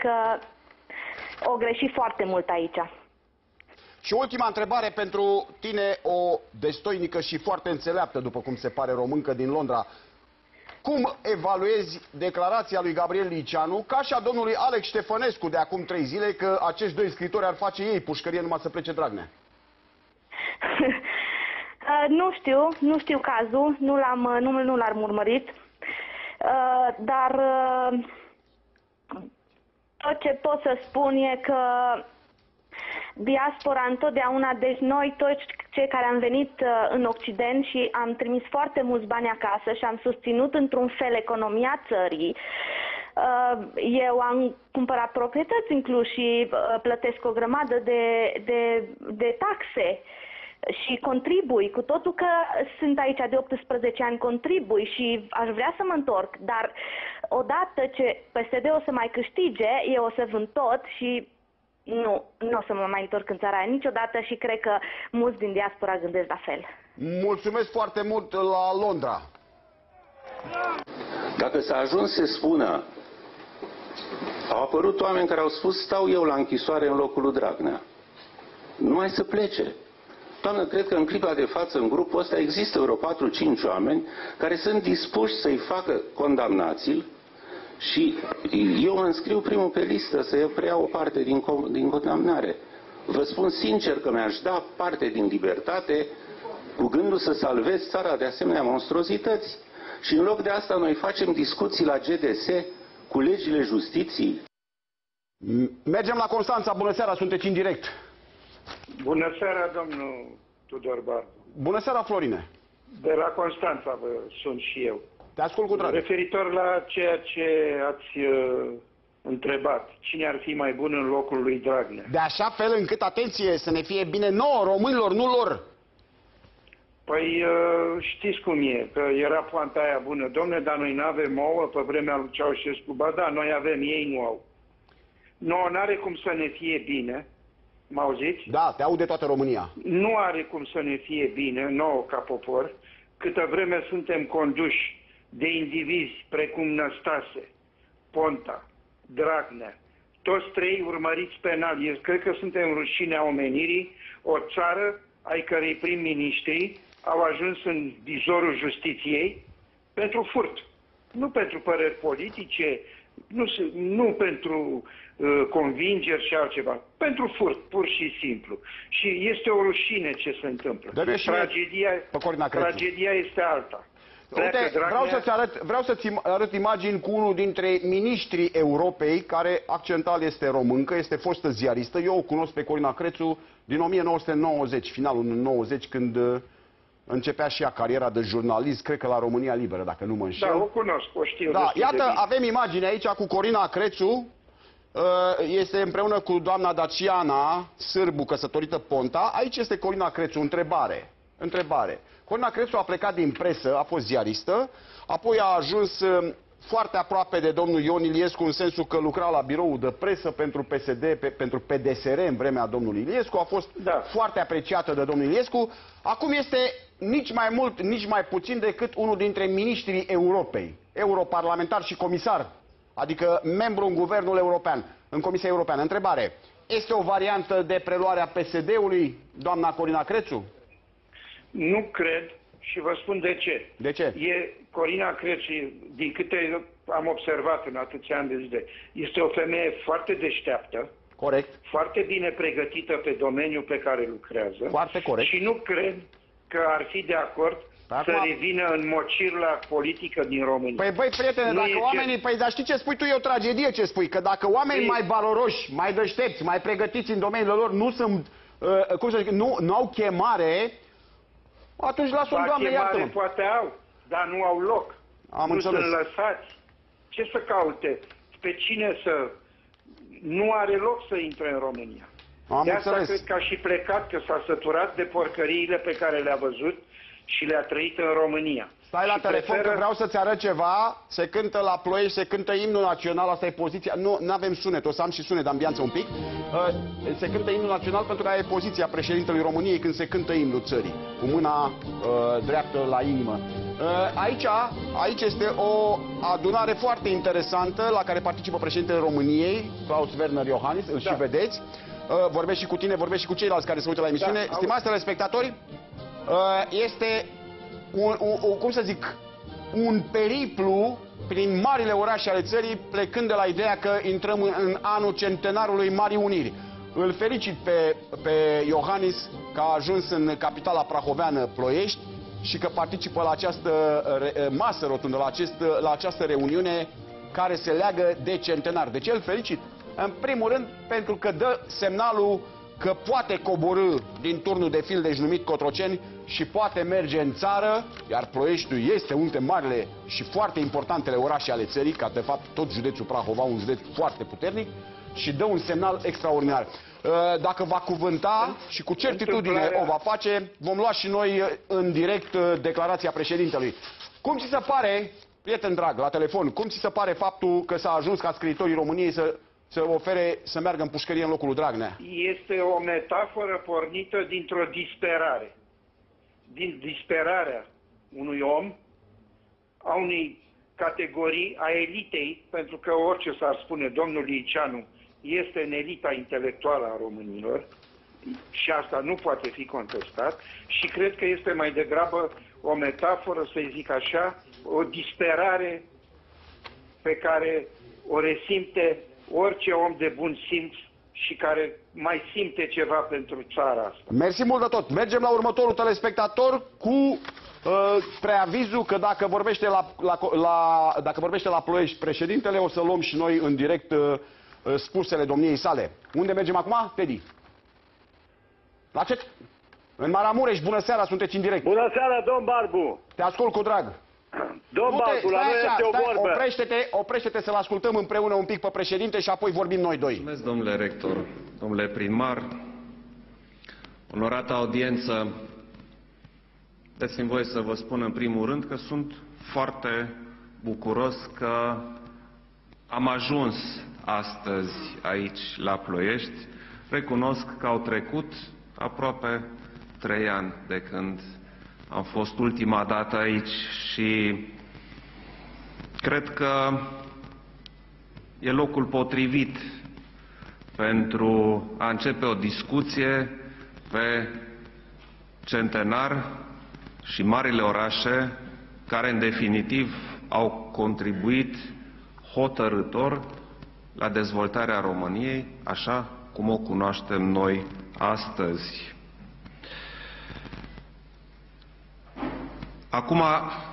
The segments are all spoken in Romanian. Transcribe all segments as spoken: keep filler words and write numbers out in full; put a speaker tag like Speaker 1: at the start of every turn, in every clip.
Speaker 1: că o greși foarte mult aici.
Speaker 2: Și ultima întrebare pentru tine, o destoinică și foarte înțeleaptă, după cum se pare, româncă din Londra. Cum evaluezi declarația lui Gabriel Liceanu, ca și a domnului Alex Ștefănescu de acum trei zile, că acești doi scriitori ar face ei pușcărie numai să plece Dragnea?
Speaker 1: Nu știu, nu știu cazul, nu l-am nu, nu l-am urmărit, dar tot ce pot să spun e că diaspora întotdeauna, deci noi toți cei care am venit în Occident și am trimis foarte mulți bani acasă și am susținut într-un fel economia țării, eu am cumpărat proprietăți în Cluj și plătesc o grămadă de, de, de taxe și contribui, cu totul că sunt aici de optsprezece ani, contribui și aș vrea să mă întorc, dar odată ce P S D o să mai câștige, eu o să vând tot și nu, nu o să mă mai întorc în țara aia niciodată și cred că mulți din diaspora gândesc la fel.
Speaker 2: Mulțumesc foarte mult la Londra.
Speaker 3: Dacă s-a ajuns să spună, au apărut oameni care au spus, stau eu la închisoare în locul lui Dragnea. Numai să plece. Doamnă, cred că în clipa de față, în grupul ăsta, există vreo patru cinci oameni care sunt dispuși să-i facă condamnații și eu mă înscriu primul pe listă să preiau o parte din, din condamnare. Vă spun sincer că mi-aș da parte din libertate cu gândul să salvez țara de asemenea monstruozități. Și în loc de asta noi facem discuții la G D S cu legile justiției.
Speaker 2: Mergem la Constanța. Bună seara, sunteți în direct.
Speaker 4: Bună seara, domnul Tudor Barbu.
Speaker 2: Bună seara, Florine.
Speaker 4: De la Constanța vă sunt și eu.
Speaker 2: Te ascult cu drag.
Speaker 4: Referitor la ceea ce ați uh, întrebat, cine ar fi mai bun în locul lui Dragnea?
Speaker 2: De așa fel încât, atenție, să ne fie bine nouă, românilor, nu lor.
Speaker 4: Păi uh, știți cum e, că era poanta aia bună. Dom'le, dar noi nu avem ouă pe vremea lui Ceaușescu. Ba da, noi avem, ei nu au. Nouă n-are cum să ne fie bine. M-auziți?
Speaker 2: Da, te aude toată România.
Speaker 4: Nu are cum să ne fie bine, nouă ca popor, câtă vreme suntem conduși de indivizi precum Năstase, Ponta, Dragnea, toți trei urmăriți penal. Eu cred că suntem rușinea omenirii, o țară ai cărei prim-ministri au ajuns în vizorul justiției pentru furt. Nu pentru păreri politice, nu, nu pentru uh, convingeri și altceva. Pentru furt, pur și simplu. Și este o rușine ce se întâmplă. Tragedia, tragedia este alta.
Speaker 2: Uite, vreau să-ți arăt, vreau să-ți arăt imagini cu unul dintre miniștrii Europei, care accental este româncă, este fostă ziaristă. Eu o cunosc pe Corina Crețu din o mie nouă sute nouăzeci, finalul nouăzeci, când începea și ea cariera de jurnalist, cred că la România Liberă, dacă nu mă înșel.
Speaker 4: Da, o cunosc, o știu.
Speaker 2: Da, iată, avem imagini aici cu Corina Crețu, este împreună cu doamna Daciana Sârbu, căsătorită Ponta. Aici este Corina Crețu, întrebare. Întrebare. Corina Crețu a plecat din presă, a fost ziaristă, apoi a ajuns foarte aproape de domnul Ion Iliescu, în sensul că lucra la biroul de presă pentru P S D, pe, pentru P D S R în vremea domnului Iliescu, a fost da. foarte apreciată de domnul Iliescu. Acum este nici mai mult, nici mai puțin decât unul dintre miniștrii Europei, europarlamentar și comisar, adică membru în Guvernul European, în Comisia Europeană. Întrebare, este o variantă de preluare a P S D-ului, doamna Corina Crețu?
Speaker 4: Nu cred și vă spun de ce.
Speaker 2: De ce?
Speaker 4: E Corina Crețu, din câte am observat în atâția ani de zile, este o femeie foarte deșteaptă.
Speaker 2: Corect.
Speaker 4: Foarte bine pregătită pe domeniul pe care lucrează.
Speaker 2: Foarte corect.
Speaker 4: Și nu cred că ar fi de acord Acum... să revină în mocir la politică din România.
Speaker 2: Păi băi, prietene, nu dacă oamenii... Ce... Păi dar știi ce spui tu? E o tragedie ce spui. Că dacă oamenii păi... mai valoroși, mai deștepți, mai pregătiți în domeniul lor nu sunt, uh, cum să zic, nu, nu au chemare, atunci lasă-o, Doamne, iartă-mă.
Speaker 4: Poate au, dar nu au loc.
Speaker 2: Am
Speaker 4: nu
Speaker 2: înțeles.
Speaker 4: sunt lăsați. Ce să caute? Pe cine să... Nu are loc să intre în România.
Speaker 2: Am
Speaker 4: de asta
Speaker 2: înțeles.
Speaker 4: cred că a și plecat, că s-a săturat de porcăriile pe care le-a văzut și le-a trăit în România.
Speaker 2: Stai la
Speaker 4: și
Speaker 2: telefon
Speaker 4: preferă...
Speaker 2: că vreau să-ți arăt ceva. Se cântă la Ploiești, se cântă imnul național, asta e poziția. Nu avem sunet, o să am și sunet de ambianță un pic. Uh, se cântă imnul național pentru că aia e poziția președintelui României când se cântă imnul țării, cu mâna uh, dreaptă la inimă. Aici, aici este o adunare foarte interesantă la care participă președintele României, Klaus Werner Iohannis, îl da. și vedeți. Vorbesc și cu tine, vorbesc și cu ceilalți care se uită la emisiune. Da, stimați telespectatori, este un, un, cum să zic, un periplu prin marile orașe ale țării, plecând de la ideea că intrăm în, în anul centenarului Marii Uniri. Îl felicit pe, pe Iohannis că a ajuns în capitala prahoveană Ploiești și că participă la această masă rotundă, la, acest, la această reuniune care se leagă de centenar. De ce îl felicit? În primul rând pentru că dă semnalul că poate coborî din turnul de Fildeș numit Cotroceni și poate merge în țară, iar Ploieștiul este unul dintre marile și foarte importantele orașe ale țării, ca de fapt tot județul Prahova, un județ foarte puternic, și dă un semnal extraordinar. Dacă va cuvânta și cu certitudine o va face, vom lua și noi în direct declarația președintelui. Cum ți se pare, prieten drag, la telefon, cum ți se pare faptul că s-a ajuns ca scriitorii României să, să ofere să meargă în pușcărie în locul lui Dragnea?
Speaker 4: Este o metaforă pornită dintr-o disperare. Din disperarea unui om, a unei categorii, a elitei, pentru că orice s-ar spune, domnul Liceanu este în elita intelectuală a românilor și asta nu poate fi contestat și cred că este mai degrabă o metaforă, să zic așa, o disperare pe care o resimte orice om de bun simț și care mai simte ceva pentru țara asta.
Speaker 2: Mersi mult de tot. Mergem la următorul telespectator cu uh, preavizul că dacă vorbește la, la, la, dacă vorbește la Ploiești președintele, o să luăm și noi în direct uh, spusele domniei sale. Unde mergem acum, Teddy? La ce? În Maramureș, bună seara, sunteți în direct.
Speaker 5: Bună seara, domn Barbu.
Speaker 2: Te ascult cu drag.
Speaker 5: Domn Barbu, la noi este o vorbă.
Speaker 2: Oprește-te, oprește-te să-l ascultăm împreună un pic pe președinte și apoi vorbim noi doi.
Speaker 6: Mulțumesc, domnule rector, domnule primar, onorată audiență. Dați-mi voie să vă spun în primul rând că sunt foarte bucuros că am ajuns astăzi aici la Ploiești. Recunosc că au trecut aproape trei ani de când am fost ultima dată aici și cred că e locul potrivit pentru a începe o discuție pe centenar și marile orașe care în definitiv au contribuit hotărâtor la dezvoltarea României, așa cum o cunoaștem noi astăzi. Acum,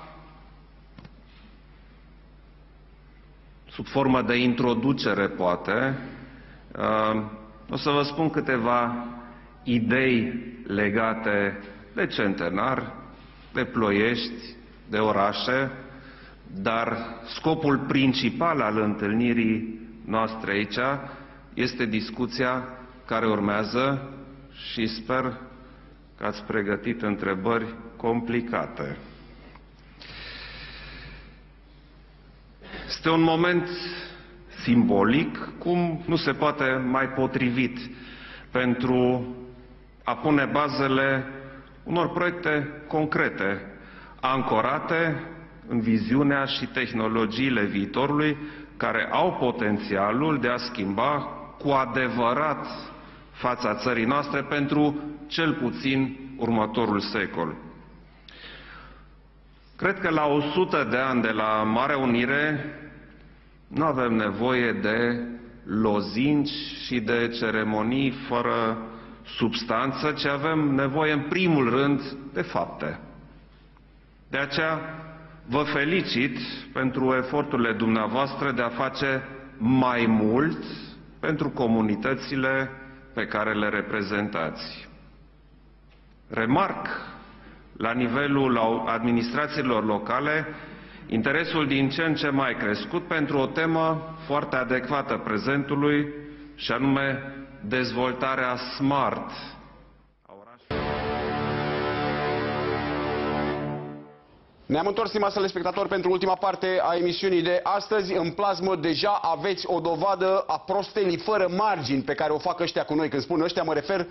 Speaker 6: sub formă de introducere, poate, o să vă spun câteva idei legate de centenar, de Ploiești, de orașe, dar scopul principal al întâlnirii noastre aici este discuția care urmează și sper că ați pregătit întrebări complicate. Este un moment simbolic, cum nu se poate mai potrivit, pentru a pune bazele unor proiecte concrete, ancorate în viziunea și tehnologiile viitorului, care au potențialul de a schimba cu adevărat fața țării noastre pentru cel puțin următorul secol. Cred că la o sută de ani de la Marea Unire nu avem nevoie de lozinci și de ceremonii fără substanță, ci avem nevoie în primul rând de fapte. De aceea vă felicit pentru eforturile dumneavoastră de a face mai mult pentru comunitățile pe care le reprezentați. Remarc la nivelul administrațiilor locale interesul din ce în ce mai crescut pentru o temă foarte adecvată prezentului, și anume dezvoltarea smart a orașelor.
Speaker 2: Ne-am întors, stimați telespectatori, pentru ultima parte a emisiunii de astăzi. În plasmă deja aveți o dovadă a prostelii fără margini pe care o fac ăștia cu noi. Când spun ăștia, mă refer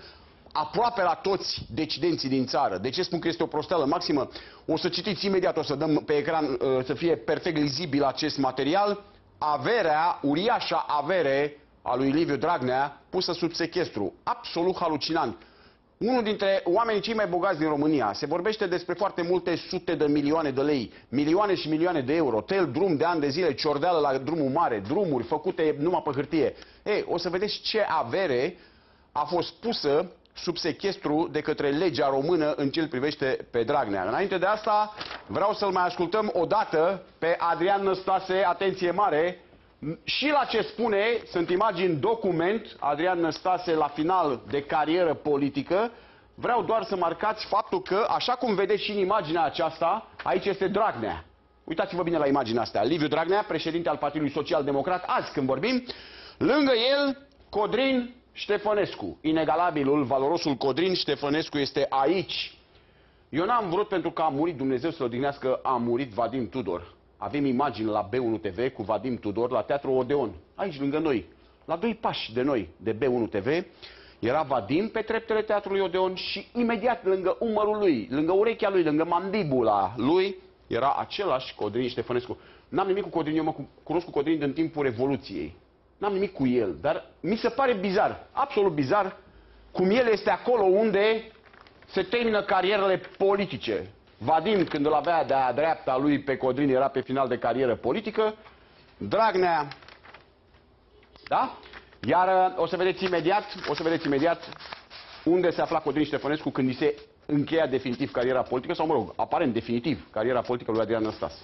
Speaker 2: aproape la toți decidenții din țară. De ce spun că este o prosteală maximă? O să citiți imediat, o să dăm pe ecran să fie perfect lizibil acest material. Averea, uriașa avere a lui Liviu Dragnea pusă sub sechestru. Absolut halucinant. Unul dintre oamenii cei mai bogați din România. Se vorbește despre foarte multe sute de milioane de lei, milioane și milioane de euro, tel drum de ani de zile, ciordeală la drumul mare, drumuri făcute numai pe hârtie. Ei, o să vedeți ce avere a fost pusă sub sechestru de către legea română în ce îl privește pe Dragnea. Înainte de asta, vreau să-l mai ascultăm odată pe Adrian Năstase, atenție mare, și la ce spune, sunt imagini document, Adrian Năstase la final de carieră politică. Vreau doar să marcați faptul că, așa cum vedeți și în imaginea aceasta, aici este Dragnea. Uitați-vă bine la imaginea asta. Liviu Dragnea, președinte al Partidului Social Democrat, azi când vorbim, lângă el, Codrin Ștefănescu. Inegalabilul, valorosul Codrin Ștefănescu este aici. Eu n-am vrut pentru că a murit, Dumnezeu să-l odihnească, a murit Vadim Tudor. Avem imagini la B unu T V cu Vadim Tudor la Teatrul Odeon, aici lângă noi, la doi pași de noi, de B unu T V. Era Vadim pe treptele Teatrului Odeon și imediat lângă umărul lui, lângă urechea lui, lângă mandibula lui, era același Codrin Ștefănescu. N-am nimic cu Codrin, eu mă cunosc cu Codrin din timpul Revoluției. N-am nimic cu el, dar mi se pare bizar, absolut bizar, cum el este acolo unde se termină carierele politice. Vadim, când îl avea de-a dreapta lui pe Codrin, era pe final de carieră politică. Dragnea, da? Iar o să vedeți imediat, o să vedeți imediat unde se afla Codrin Ștefănescu când îi se încheia definitiv cariera politică, sau mă rog, aparent definitiv cariera politică lui Adrian Năstase.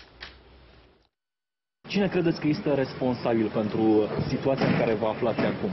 Speaker 7: Cine credeți că este responsabil pentru situația în care vă aflați acum?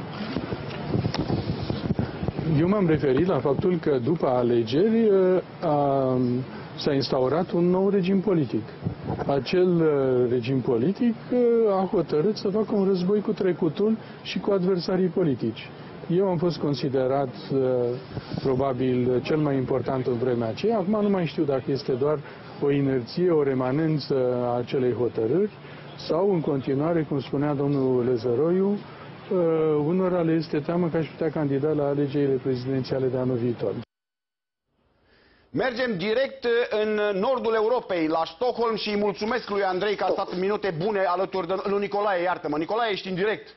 Speaker 8: Eu m-am referit la faptul că după alegeri s-a instaurat un nou regim politic. Acel regim politic a hotărât să facă un război cu trecutul și cu adversarii politici. Eu am fost considerat probabil cel mai important în vremea aceea. Acum nu mai știu dacă este doar o inerție, o remanență a acelei hotărâri sau în continuare, cum spunea domnul Lezăroiu, Uh, unora le este teamă că aș putea candida la alegerile prezidențiale de anul viitor.
Speaker 2: Mergem direct în nordul Europei, la Stockholm, și îi mulțumesc lui Andrei că a stat minute bune alături de lui Nicolae, iartă-mă. Nicolae, ești în direct.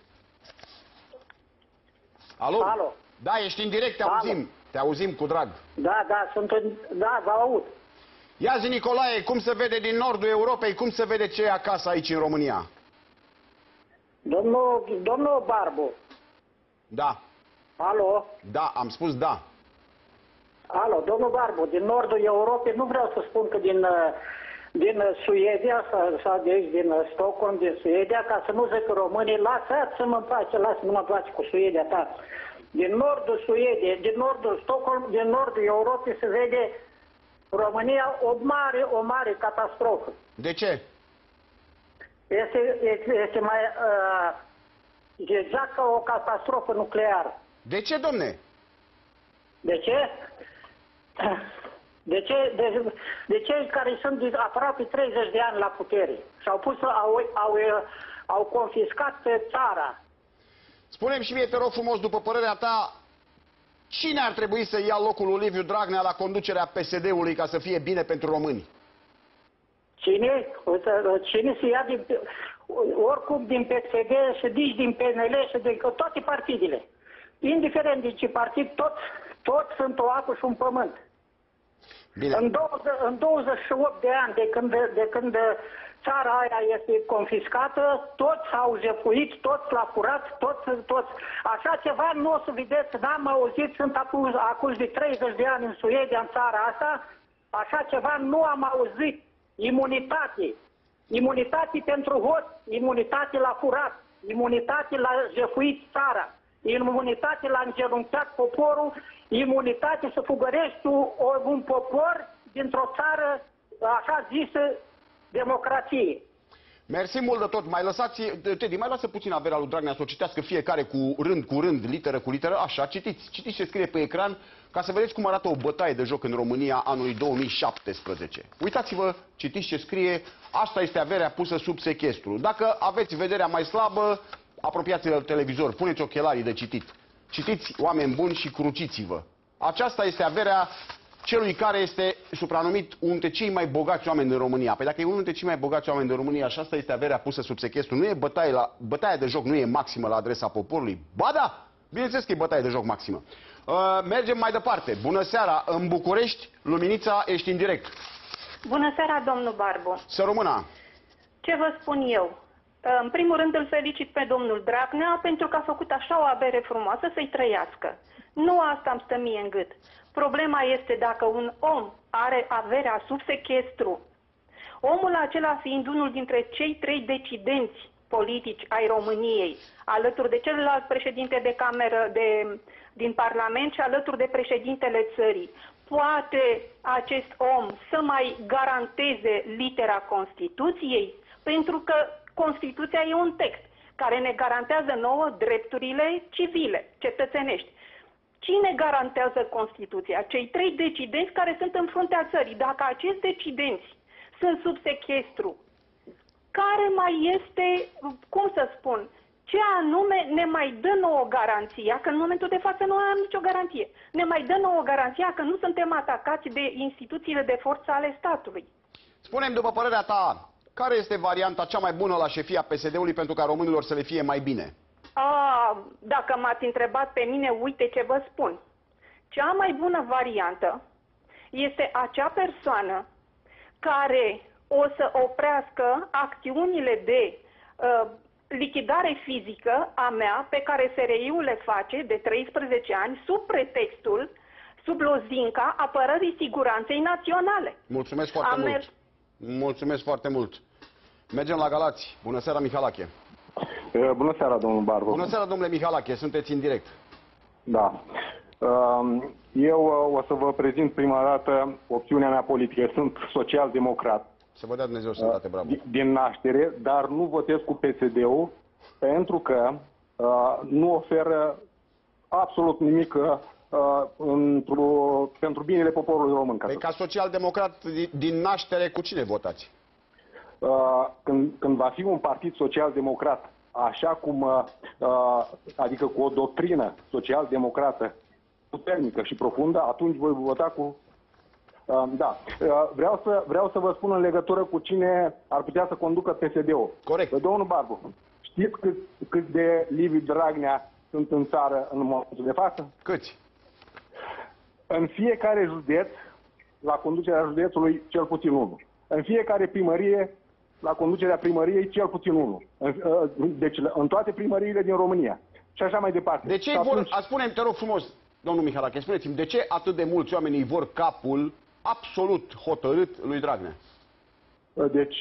Speaker 2: Alo?
Speaker 9: Alo.
Speaker 2: Da, ești în direct, te auzim. Alo. Te auzim cu drag.
Speaker 9: Da, da, sunt în... Da, vă aud.
Speaker 2: Ia zi, Nicolae, cum se vede din nordul Europei, cum se vede ce e acasă aici în România?
Speaker 9: Domnul, domnul Barbu.
Speaker 2: Da.
Speaker 9: Alo?
Speaker 2: Da, am spus da.
Speaker 9: Alo, domnul Barbu, din nordul Europei, nu vreau să spun că din, din Suedia sau, sau de aici, din Stockholm, din Suedia, ca să nu zic românii, lasă-mă în pace, lasă-mă în pace cu Suedia ta. Din nordul Suediei, din nordul Stockholm, din nordul Europei se vede România o mare, o mare catastrofă.
Speaker 2: De ce?
Speaker 9: Este, este, este mai uh, exact ca o catastrofă nucleară.
Speaker 2: De ce, domne?
Speaker 9: De ce? De ce? De, de cei care sunt de aproape treizeci de ani la putere și au pus, au, au, au confiscat țara.
Speaker 2: Spune-mi și mie, te rog frumos, după părerea ta, cine ar trebui să ia locul lui Liviu Dragnea la conducerea P S D-ului ca să fie bine pentru români?
Speaker 9: Cine? Cine se ia din, oricum din P S D și nici din P N L și din toate partidele. Indiferent din ce partid, toți, toți sunt o apă și un pământ.
Speaker 2: Bine.
Speaker 9: În, douăzeci, în douăzeci și opt de ani de când, de când țara aia este confiscată, toți au jefuit, toți l-au furat, toți, toți. Așa ceva nu o să vedeți, n-am auzit, sunt acuz, acuz de treizeci de ani în Suedia, în țara asta, așa ceva nu am auzit. Imunitate. Imunitate pentru hoți, imunitate la furat, imunitate la jefuit țara, imunitate la îngenunchiat poporul, imunitate să fugărești un popor dintr-o țară, așa zisă, democrație.
Speaker 2: Mersi mult de tot. Mai lăsați, Teddy, mai lasă puțin averea lui Dragnea să o citească fiecare cu rând cu rând, literă cu literă. Așa, citiți, citiți ce scrie pe ecran, ca să vedeți cum arată o bătaie de joc în România anului două mii șaptesprezece. Uitați-vă, citiți ce scrie, asta este averea pusă sub sechestru. Dacă aveți vederea mai slabă, apropiați-vă de televizor, puneți ochelarii de citit. Citiți, oameni buni, și cruciți-vă. Aceasta este averea celui care este supranumit unul dintre cei mai bogați oameni din România. Păi dacă e unul dintre cei mai bogați oameni din România și asta este averea pusă sub sechestru, nu e bătaie, la, bătaia de joc, nu e maximă la adresa poporului? Ba da! Bineînțeles că e bătaie de joc maximă. Uh, mergem mai departe. Bună seara! În București, Luminița, ești în direct.
Speaker 10: Bună seara, domnul Barbu.
Speaker 2: Să rămână.
Speaker 10: Ce vă spun eu? În primul rând îl felicit pe domnul Dragnea pentru că a făcut așa o avere frumoasă să-i trăiască. Nu asta îmi stă mie în gât. Problema este dacă un om are averea sub sechestru, omul acela fiind unul dintre cei trei decidenți politici ai României, alături de celălalt președinte de cameră de, din Parlament și alături de președintele țării, poate acest om să mai garanteze litera Constituției? Pentru că Constituția e un text care ne garantează nouă drepturile civile, cetățenești. Cine garantează Constituția? Cei trei decidenți care sunt în fruntea țării. Dacă acești decidenți sunt sub sechestru, care mai este, cum să spun, ce anume ne mai dă nouă garanția, că în momentul de față nu am nicio garanție, ne mai dă nouă garanția că nu suntem atacați de instituțiile de forță ale statului?
Speaker 2: Spune-mi, după părerea ta, care este varianta cea mai bună la șefia P S D-ului pentru ca românilor să le fie mai bine?
Speaker 10: A, dacă m-ați întrebat pe mine, uite ce vă spun. Cea mai bună variantă este acea persoană care o să oprească acțiunile de uh, lichidare fizică a mea, pe care S R I-ul le face de treisprezece ani, sub pretextul, sub lozinca apărării siguranței naționale.
Speaker 2: Mulțumesc foarte
Speaker 10: Am
Speaker 2: mult.
Speaker 10: mers...
Speaker 2: Mulțumesc foarte mult. Mergem la Galați. Bună seara, Mihalache.
Speaker 11: Bună seara, domnul Barbu.
Speaker 2: Bună seara, domnule Mihalache. Sunteți în direct.
Speaker 11: Da. Eu o să vă prezint prima dată opțiunea mea politică. Sunt social-democrat.
Speaker 2: Să vă dea Dumnezeu sănătate, bravo.
Speaker 11: Din naștere, dar nu votez cu P S D-ul pentru că nu oferă absolut nimic pentru binele poporului român.
Speaker 2: Păi ca social-democrat din naștere, cu cine votați?
Speaker 11: Când, când va fi un partid social-democrat, așa cum, adică cu o doctrină social-democrată puternică și profundă, atunci voi vota cu... Da. Vreau să, vreau să vă spun în legătură cu cine ar putea să conducă P S D-ul.
Speaker 2: Corect.
Speaker 11: Domnul Barbu, știți cât, cât de Livi Dragnea sunt în țară în momentul de față?
Speaker 2: Câți?
Speaker 11: În fiecare județ, la conducerea județului, cel puțin unul. În fiecare primărie, la conducerea primăriei, cel puțin unul. Deci în toate primăriile din România. Și așa mai departe.
Speaker 2: De ce vor, spune-mi, te rog frumos, domnul Mihalache, spuneți-mi, de ce atât de mulți oameni îi vor capul absolut hotărât lui Dragnea?
Speaker 11: Deci,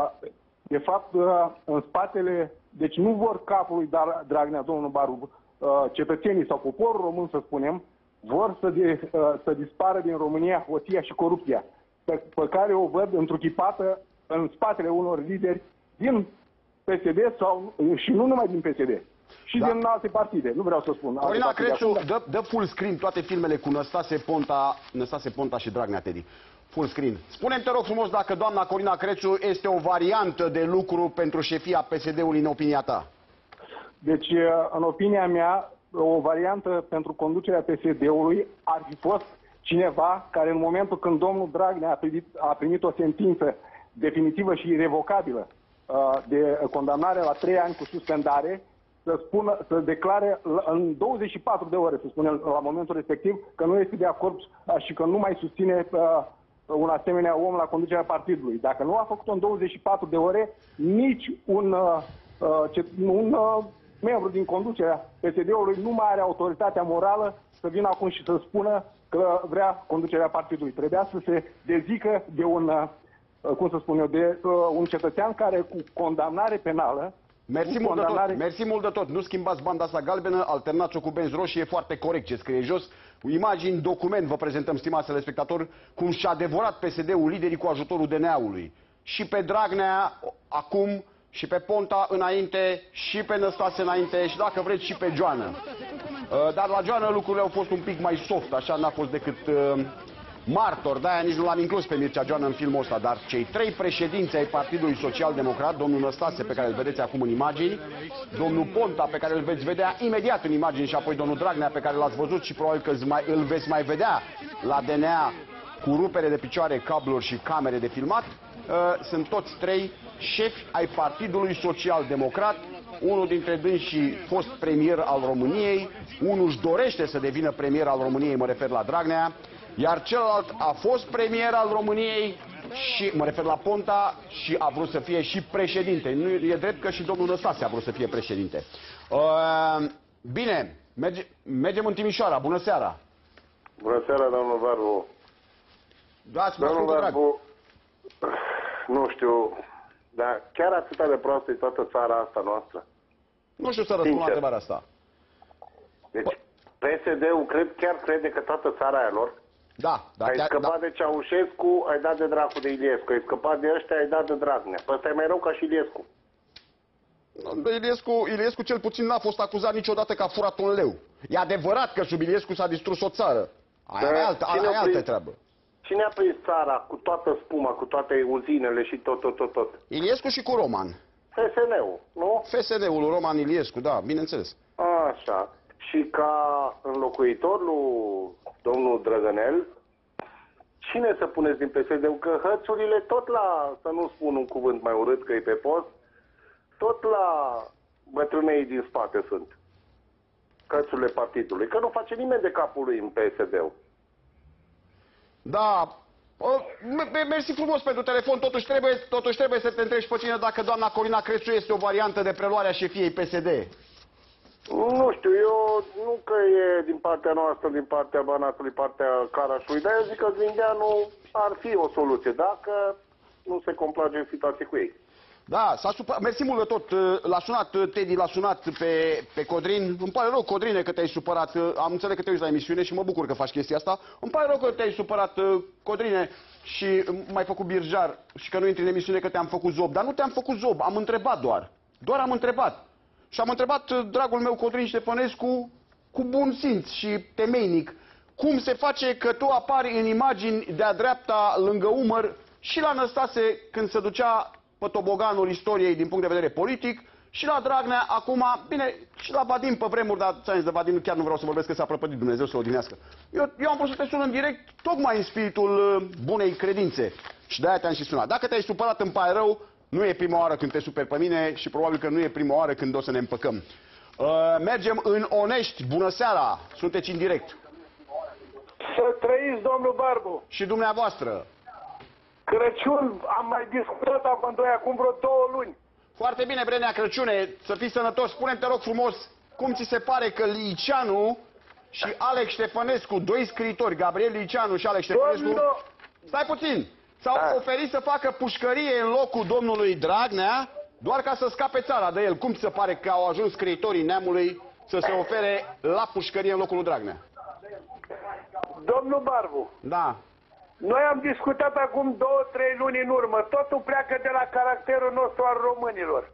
Speaker 11: de fapt, în spatele, deci nu vor capul lui Dragnea, domnul Barbu, cetățenii sau poporul român, să spunem, vor să, de, să dispară din România hoția și corupția, pe, pe care o văd întruchipată în spatele unor lideri din P S D sau, și nu numai din P S D, și da. din alte partide, nu vreau să spun.
Speaker 2: Corina Crețu, dă, dă full screen toate filmele cu Năstase Ponta, Năstase Ponta și Dragnea Teddy. Full screen. Spune-mi, te rog frumos, dacă doamna Corina Crețu este o variantă de lucru pentru șefia P S D-ului în opinia ta.
Speaker 11: Deci, în opinia mea, o variantă pentru conducerea P S D-ului ar fi fost cineva care în momentul când domnul Dragnea a primit, a primit o sentință definitivă și irrevocabilă uh, de condamnare la trei ani cu suspendare, să spună, să declare în douăzeci și patru de ore, să spunem, la momentul respectiv, că nu este de acord și că nu mai susține uh, un asemenea om la conducerea partidului. Dacă nu a făcut-o în douăzeci și patru de ore, nici un, uh, uh, un uh, membru din conducerea P S D-ului nu mai are autoritatea morală să vină acum și să spună că vrea conducerea partidului. Trebuia să se dezică de un, uh, cum să spun eu, de uh, un cetățean care cu condamnare penală.
Speaker 2: Mersi mult, condamnare... de tot. Mersi mult de tot. Nu schimbați banda asta galbenă, alternați-o cu benzi roșii, e foarte corect ce scrie jos. Imagini, document vă prezentăm, stimați telespectatori, cum și-a adevărat P S D-ul liderii cu ajutorul D N A-ului. Și pe Dragnea acum, și pe Ponta înainte, și pe Năstase înainte, și dacă vreți și pe Joană. Dar la Joană lucrurile au fost un pic mai soft, așa n-a fost decât martor, de-aia nici nu l-am inclus pe Mircea Joană în filmul ăsta, dar cei trei președinți ai Partidului Social Democrat, domnul Năstase, pe care îl vedeți acum în imagini, domnul Ponta, pe care îl veți vedea imediat în imagini, și apoi domnul Dragnea, pe care l-ați văzut și probabil că mai, îl veți mai vedea la D N A cu rupere de picioare, cabluri și camere de filmat, uh, sunt toți trei șefi ai Partidului Social Democrat. Unul dintre dânsii fost premier al României, unul își dorește să devină premier al României, mă refer la Dragnea, iar celălalt a fost premier al României și, mă refer la Ponta, și a vrut să fie și președinte. Nu e drept că și domnul Năstase a vrut să fie președinte. Uh, bine, merge, mergem în Timișoara. Bună seara!
Speaker 12: Bună seara, domnul Barbu.
Speaker 2: Da,
Speaker 12: domnul Barbu, nu știu, dar chiar atâta de proastă e toată țara asta noastră?
Speaker 2: Nu știu să răspund la întrebarea asta.
Speaker 12: Deci, P S D-ul cred, chiar crede că toată țara e a lor?
Speaker 2: Da. da
Speaker 12: ai scăpat da. de Ceaușescu, ai dat de dracu de Iliescu. Ai scăpat de ăștia, ai dat de Dragnea. Păi ăsta e mai rău ca și Iliescu.
Speaker 2: Iliescu, Iliescu cel puțin n-a fost acuzat niciodată că a furat un leu. E adevărat că sub Iliescu s-a distrus o țară. Aia da, e altă, aia e altă treabă.
Speaker 12: Cine a prins țara cu toată spuma, cu toate uzinele și tot, tot, tot, tot?
Speaker 2: Iliescu și cu Roman.
Speaker 12: F S N-ul, nu?
Speaker 2: F S N-ul, Roman Iliescu, da, bineînțeles.
Speaker 12: Așa. Și ca înlocuitor lui domnul Drăgănel, cine să puneți din P S D-ul? Că hățurile tot la, să nu spun un cuvânt mai urât că e pe post, tot la bătrânei din spate sunt. Hățurile partidului. Că nu face nimeni de capul lui în P S D-ul.
Speaker 2: Da. Mersi frumos pentru telefon. Totuși trebuie, totuși trebuie să te întrebi pe tine dacă doamna Corina Crețu este o variantă de preluare a șefiei P S D.
Speaker 12: Nu știu, eu nu că e din partea noastră, din partea Banatului, partea Carașului, dar eu zic că Grindeanu ar fi o soluție, dacă nu se complage în situație cu ei.
Speaker 2: Da, s-a supărat. Mersi mult de tot. L-a sunat Teddy, l-a sunat pe, pe Codrin. Îmi pare rău, Codrine, că te-ai supărat. Am înțeles că te uiți la emisiune și mă bucur că faci chestia asta. Îmi pare rău că te-ai supărat, Codrine, și m-ai făcut birjar și că nu intri în emisiune, că te-am făcut zob. Dar nu te-am făcut zob, am întrebat doar. Doar am întrebat. Și am întrebat, dragul meu Codrin Ștefănescu, cu bun simț și temeinic, cum se face că tu apari în imagini de-a dreapta lângă umăr și la Năstase când se ducea pe toboganul istoriei din punct de vedere politic, și la Dragnea acum, bine, și la Vadim pe vremuri, dar ți-am zis de Vadim chiar nu vreau să vorbesc, că s-a prăpădit, Dumnezeu să o odinească. Eu, eu am vrut să te sun în direct tocmai în spiritul uh, bunei credințe și de-aia te-am și sunat. Dacă te-ai supărat, îmi pare rău, nu e prima oară când te superi pe mine și probabil că nu e prima oară când o să ne împăcăm. Uh, mergem în Onești. Bună seara! Sunteți în direct.
Speaker 13: Să trăiți, domnul Barbu.
Speaker 2: Și dumneavoastră.
Speaker 13: Crăciun, am mai discutat amândoi acum vreo două luni.
Speaker 2: Foarte bine, Brenea Crăciune, să fii sănătos. Spune-mi, te rog frumos, cum ți se pare că Liceanu și Alex Ștefănescu, doi scriitori, Gabriel Liceanu și Alex Ștefănescu, Domnul... stai puțin, s-au A. oferit să facă pușcărie în locul domnului Dragnea, doar ca să scape țara de el. Cum ți se pare că au ajuns scriitorii neamului să se ofere la pușcărie în locul lui Dragnea?
Speaker 13: Domnul Barbu.
Speaker 2: Da.
Speaker 13: Noi am discutat acum două, trei luni în urmă. Totul pleacă de la caracterul nostru al românilor.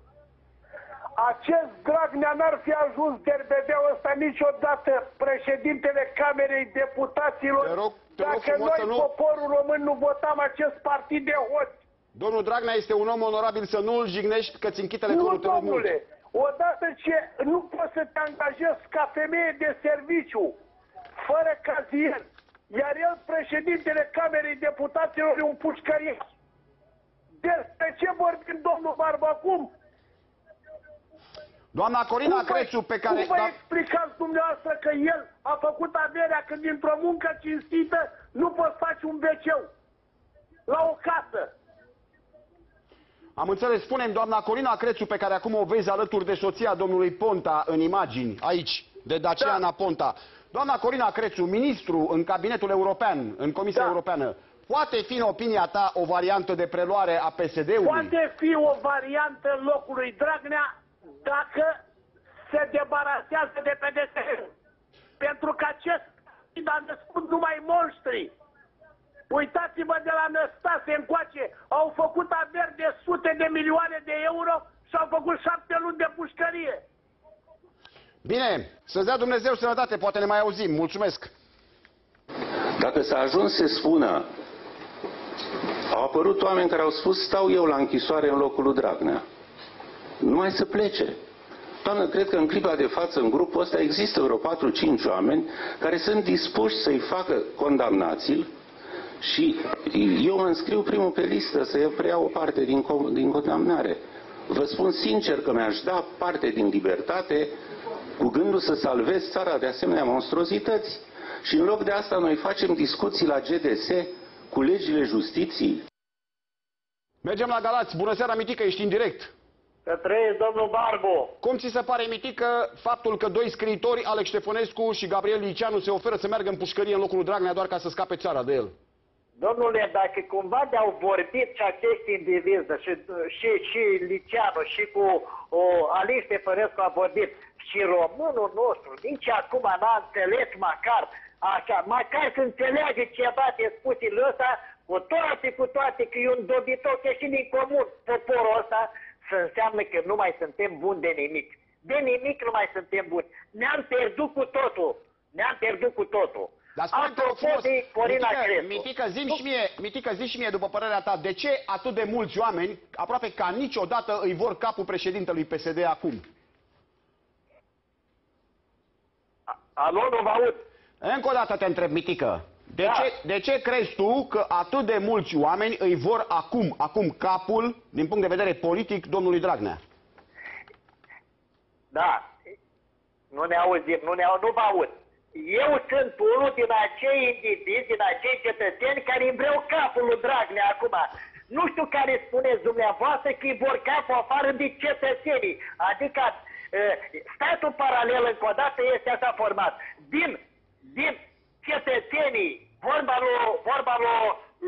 Speaker 13: Acest Dragnea n-ar fi ajuns derbedeul ăsta niciodată, președintele Camerei Deputaților, te rog, te rog dacă noi, nu... poporul român, nu votam acest partid de hoți.
Speaker 2: Domnul Dragnea este un om onorabil, să nu îl jignești, că ți închite lectorul.
Speaker 13: Nu, domnule, odată ce nu poți să te angajezi ca femeie de serviciu, fără cazier, iar el, președintele Camerei Deputaților, e un pușcărier. Despre ce vorbim, domnul Barbu, acum?
Speaker 2: Doamna Corina Crețu, pe care...
Speaker 13: Cum vă explicați dumneavoastră că el a făcut averea când dintr-o muncă cinstită nu poți face un veceu la o casă?
Speaker 2: Am înțeles. Spune-mi, doamna Corina Crețu, pe care acum o vezi alături de soția domnului Ponta în imagini, aici, de Daciana da. Ponta. Doamna Corina Crețu, ministru în cabinetul european, în Comisia da. Europeană, poate fi, în opinia ta, o variantă de preluare a P S D-ului?
Speaker 13: Poate fi o variantă în locul lui Dragnea dacă se debarasează de P D S. Pentru că acest partid a născut numai monștri. Uitați-vă de la Năstase încoace, au făcut averi de sute de milioane de euro și au făcut șapte luni de pușcărie.
Speaker 2: Bine, să-ți dea Dumnezeu sănătate, poate ne mai auzim. Mulțumesc!
Speaker 3: Da. Dacă s-a ajuns să spună, au apărut oameni care au spus, stau eu la închisoare în locul lui Dragnea. Numai să plece. Doamnă, cred că în clipa de față, în grupul ăsta, există vreo patru cinci oameni care sunt dispuși să-i facă condamnații și eu mă înscriu primul pe listă să preiau o parte din, din condamnare. Vă spun sincer că mi-aș da parte din libertate cu gândul să salvez țara de asemenea monstruozități. Și în loc de asta noi facem discuții la G D S cu legile justiției.
Speaker 2: Mergem la Galați. Bună seara, Mitică, ești în direct.
Speaker 5: Să trăiesc, domnul Barbu.
Speaker 2: Cum ți se pare, Mitică, faptul că doi scriitori, Alex Ștefănescu și Gabriel Liceanu, se oferă să meargă în pușcărie în locul lui Dragnea doar ca să scape țara de el?
Speaker 5: Domnule, dacă cumva de-au vorbit și acești indivizi, și, și, și Liceanu, și cu o, Alex Ștefănescu a vorbit, și românul nostru, nici acum n-a înțeles măcar așa, măcar să înțeleage ceva de spuțile ăsta, cu toate, cu toate, că e un dobitoc ieșit din comun poporul ăsta, să înseamnă că nu mai suntem buni de nimic. De nimic nu mai suntem buni. Ne-am pierdut cu totul. Ne-am pierdut cu totul.
Speaker 2: Dar spune-te frumos, Mitică, Mitică, zi-mi și mie, Mitică, zi și mie, după părerea ta, de ce atât de mulți oameni, aproape ca niciodată, îi vor capul președintelui P S D acum?
Speaker 5: Alo, nu vă aud.
Speaker 2: Încă o dată te întreb, Mitică. De, da. ce, de ce crezi tu că atât de mulți oameni îi vor acum, acum capul, din punct de vedere politic, domnului Dragnea?
Speaker 5: Da. Nu ne auzim, nu, ne au, nu vă aud. Eu sunt unul din acei indivizi, din acei cetățeni care îmi vreau capul lui Dragnea acum. Nu știu care spuneți dumneavoastră că îi vor capul afară de cetățenii. Adică statul paralel încă o dată este așa format. Din, din cetățenii, vorba lui, vorba lui,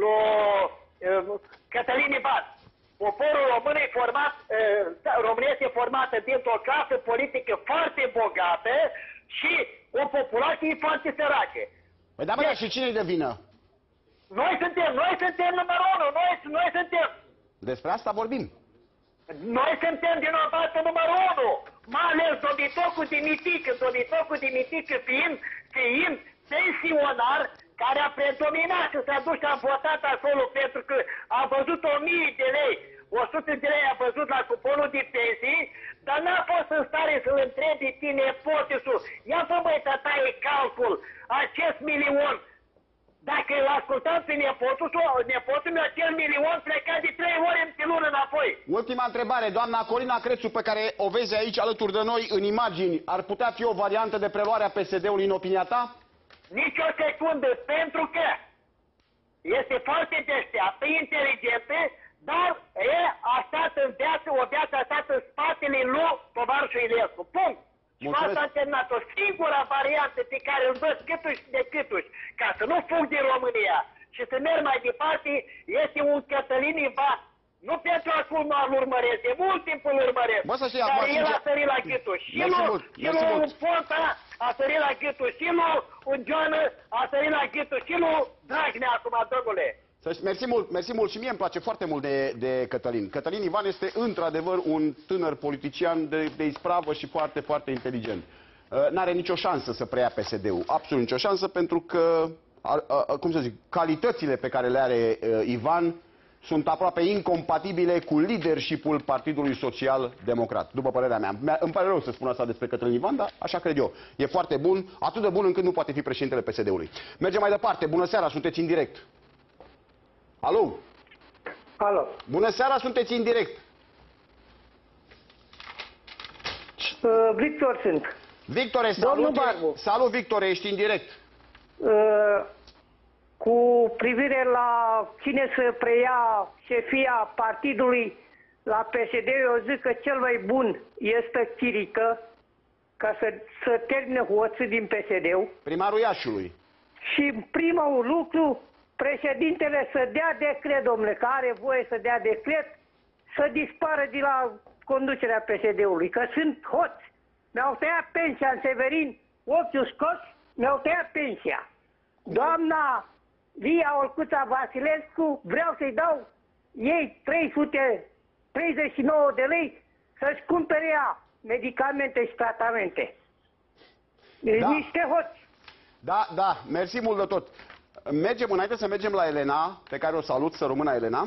Speaker 5: lui Cătălin Ivan. Poporul român e format, România este formată dintr-o clasă politică foarte bogată și o populație foarte sărace.
Speaker 2: Păi da, bă, deci, și cine-i de vină?
Speaker 5: Noi suntem, noi suntem numărul unu, noi, noi suntem.
Speaker 2: Despre asta vorbim.
Speaker 5: Noi suntem vinovată numărul unu, mai ales Dobitocul Dimitică, Dobitocul Dimitică fiind, fiind pensionar care a predominat și s-a dus și a votat acolo pentru că a văzut o mie de lei, o sută de lei a văzut la cuponul de pensii, dar n-a fost în stare să-l întrebi tine nepotisul. Ia fă băi, tătaie calcul, acest milion, dacă îl ascultam pe nepotul, nepotul meu, acel milion pleca de trei ori în lună înapoi.
Speaker 2: Ultima întrebare, doamna Corina Crețu, pe care o vezi aici alături de noi în imagini, ar putea fi o variantă de preluare a P S D-ului în opinia ta?
Speaker 5: Nici o secundă, pentru că este foarte deșteaptă, inteligentă, dar e a stat în viață, o viață a stat în spatele lui tovarășul Iliescu. Punct. Și asta a terminat o singură variantă pe care îl văd câtuși de câtuși, ca să nu fug din România și să merg mai departe, este un Cătălin Ivan. Nu pentru acum nu al urmăresc, de mult timp îl urmăresc.
Speaker 2: Bă, să știi,
Speaker 5: dar
Speaker 2: acum,
Speaker 5: el
Speaker 2: sincer...
Speaker 5: a sărit la gâtul. Și lui Ponta a sărit la gâtul. Și lui Joană a sărit la gâtul. Și lui Dragnea acum, domnule.
Speaker 2: Mersi mult, mersi mult și mie îmi place foarte mult de, de Cătălin. Cătălin Ivan este într-adevăr un tânăr politician de, de ispravă și foarte, foarte inteligent. Uh, N-are nicio șansă să preia P S D-ul, absolut nicio șansă, pentru că, uh, uh, cum să zic, calitățile pe care le are uh, Ivan sunt aproape incompatibile cu leadership-ul Partidului Social Democrat, după părerea mea. Îmi pare rău să spun asta despre Cătălin Ivan, dar așa cred eu. E foarte bun, atât de bun încât nu poate fi președintele P S D-ului. Mergem mai departe. Bună seara, sunteți în direct. Alo?
Speaker 14: Alo.
Speaker 2: Bună seara, sunteți în direct.
Speaker 14: Uh, Victor sunt.
Speaker 2: Victore, salut. Salut, Victore, ești în direct.
Speaker 14: Uh, cu privire la cine să preia șefia partidului la P S D, eu zic că cel mai bun este Chirică, ca să, să termine hoțul din P S D-ul.
Speaker 2: Primarul Iașiului.
Speaker 14: Și primul lucru, președintele să dea decret, domnule, că are voie să dea decret, să dispară de la conducerea P S D-ului, că sunt hoți. Mi-au tăiat pensia în Severin, ochiul scos, mi-au tăiat pensia. Doamna Lia Olcuța Vasilescu, vreau să-i dau ei trei sute treizeci și nouă de lei să-și cumpere ea medicamente și tratamente. Da. Niște hoți.
Speaker 2: Da, da, mersi mult de tot. Mergem înainte să mergem la Elena, pe care o salut, să rămână Elena.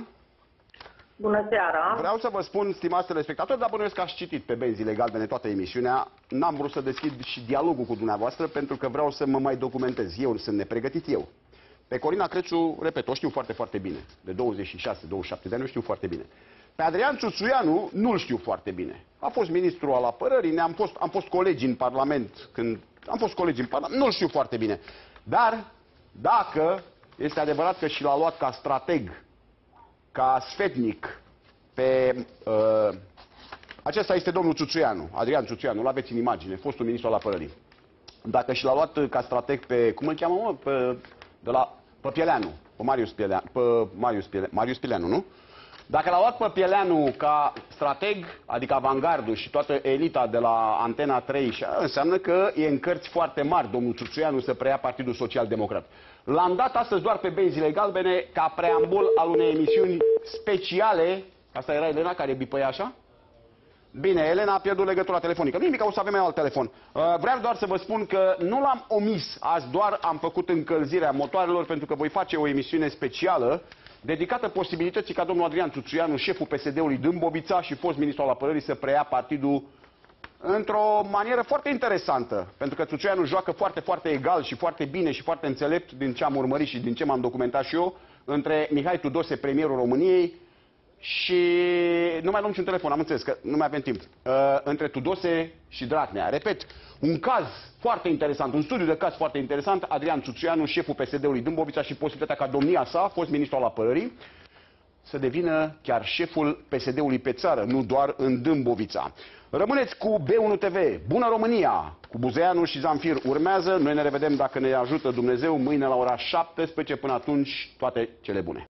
Speaker 15: Bună seara!
Speaker 2: Vreau să vă spun, stimați telespectatori, dar bănuiesc că ați citit pe benzile galbene toată emisiunea. N-am vrut să deschid și dialogul cu dumneavoastră, pentru că vreau să mă mai documentez. Eu sunt nepregătit eu. Pe Corina Crețu, repet, o știu foarte, foarte bine. De douăzeci și șase douăzeci și șapte de ani o știu foarte bine. Pe Adrian Ciuțuianu nu-l știu foarte bine. A fost ministru al apărării, ne-am fost, am fost colegi în Parlament, când am fost colegi în Parlament, nu-l știu foarte bine. Dar, dacă este adevărat că și l-a luat ca strateg, ca sfetnic, pe... Uh, acesta este domnul Ciuțuianu, Adrian Ciuțuianu, îl aveți în imagine, fostul ministru al apărării. Dacă și l-a luat ca strateg pe, cum îl cheamă, mă, pe, de la, pe Pieleanu, pe Marius Pieleanu, pe Marius Pieleanu, Marius Pieleanu, nu? Dacă l-a luat pe Pieleanu ca strateg, adică avangardul și toată elita de la Antena trei, și înseamnă că e în cărți foarte mari domnul Ciuțuianu să preia Partidul Social Democrat. L-am dat astăzi doar pe benzile galbene ca preambul al unei emisiuni speciale. Asta era Elena care bipăia așa? Bine, Elena a pierdut legătura telefonică. Nu nimic, o să avem mai alt telefon. Uh, vreau doar să vă spun că nu l-am omis. Azi doar am făcut încălzirea motoarelor, pentru că voi face o emisiune specială dedicată posibilității ca domnul Adrian Ciuțuianu, șeful P S D-ului Dâmbovița și fost ministru al apărării, să preia partidul într-o manieră foarte interesantă. Pentru că Ciuțuianu joacă foarte, foarte egal și foarte bine și foarte înțelept, din ce am urmărit și din ce m-am documentat și eu, între Mihai Tudose, premierul României, și nu mai luăm niciun telefon, am înțeles că nu mai avem timp. Uh, între Tudose și Dragnea. Repet, un caz foarte interesant, un studiu de caz foarte interesant, Adrian Ciuțuianu, șeful P S D-ului Dâmbovița și posibilitatea ca domnia sa, fost ministru al apărării, să devină chiar șeful P S D-ului pe țară, nu doar în Dâmbovița. Rămâneți cu B unu T V. Bună România! Cu Buzeanu și Zamfir urmează. Noi ne revedem, dacă ne ajută Dumnezeu, mâine la ora șaptesprezece. Până atunci, toate cele bune.